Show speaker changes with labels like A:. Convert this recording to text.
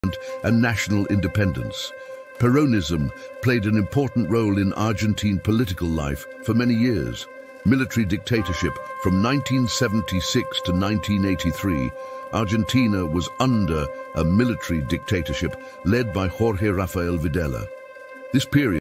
A: and national independence. Peronism played an important role in Argentine political life for many years. Military dictatorship from 1976 to 1983, Argentina was under a military dictatorship led by Jorge Rafael Videla. This period